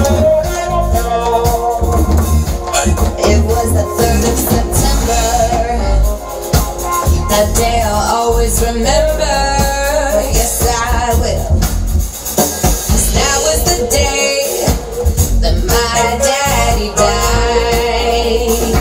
It was the 3rd of September. That day I'll always remember. Yes, I will. 'Cause that was the day that my daddy died.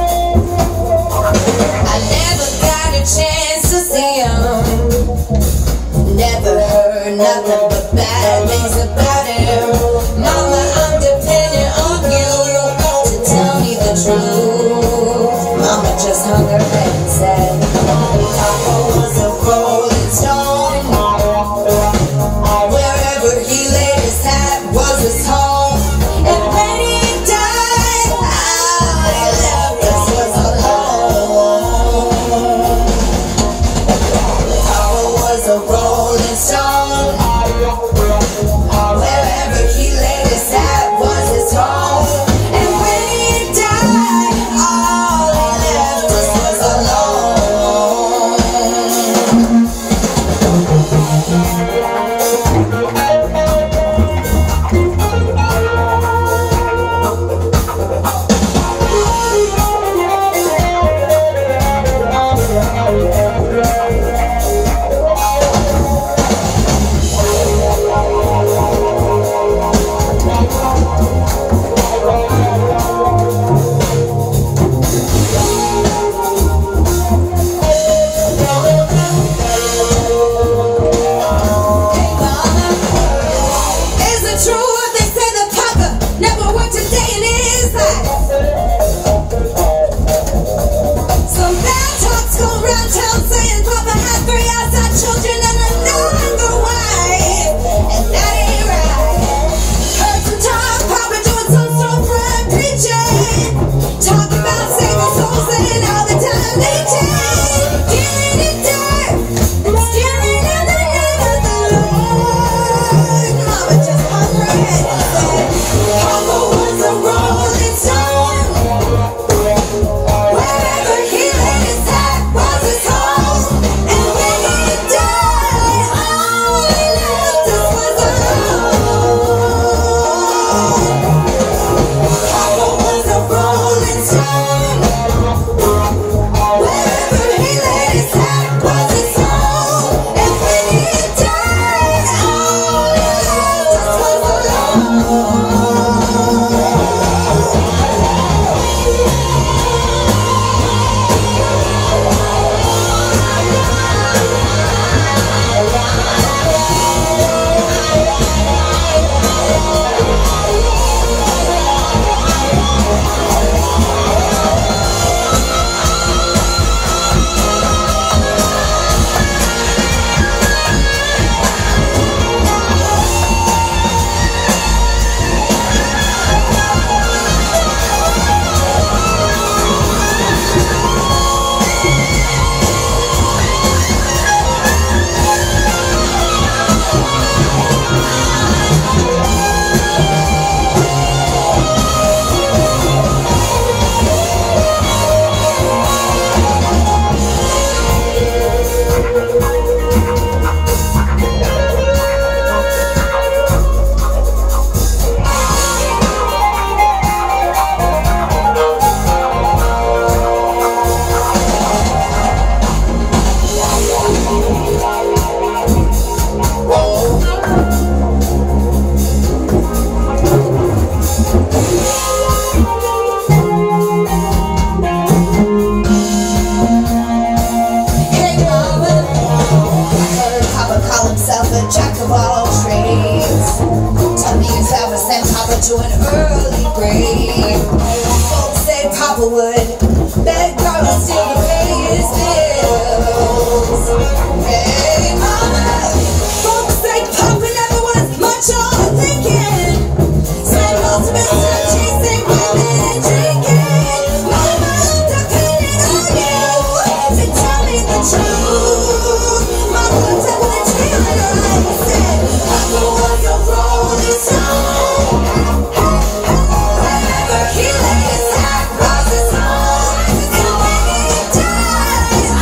I never got a chance to see him. Never heard nothing but bad things about him. Mama, I'm depending on you to tell me the truth. Mama just hung her head and said, Papa was a rolling stone. Wherever he laid his hat was his home. And when he died, all he left us was alone. Papa was a rolling stone. Wherever he laid his hat was his home. And when he died, all he left us was alone. To an early grave. Folks said Papa would beg Carla still to pay his bills. Hey mama, folks say Papa never was much on thinking. Said most of his time chasing women and drinking. Mama, I'm depending on you to tell me the truth. Mama looked up with a tear in her eye and said, Papa was a rolling stone. He laid his hat across his home, and when he died,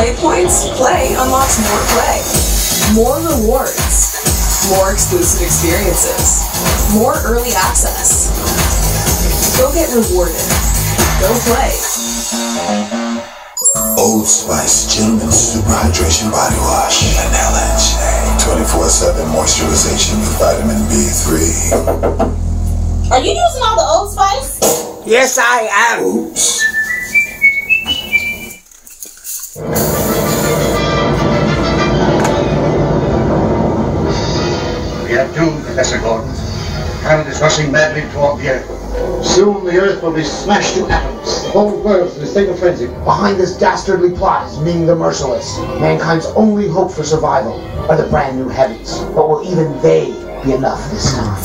play points, play unlocks more play. More rewards. More exclusive experiences. More early access. Go get rewarded. Go play. Old Spice Gentleman Super Hydration Body Wash. Vanilla and shea. 24/7 moisturization with vitamin B3. Are you using all the Old Spice? Yes, I am. Oops. We are doomed, Professor Gordon. Hammond is rushing madly toward the Earth. Soon the Earth will be smashed to atoms. The whole world's in a state of frenzy. Behind this dastardly plot is Ming the Merciless. Mankind's only hope for survival are the brand new heavies. But will even they be enough this time?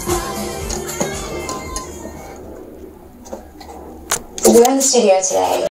We're in the studio today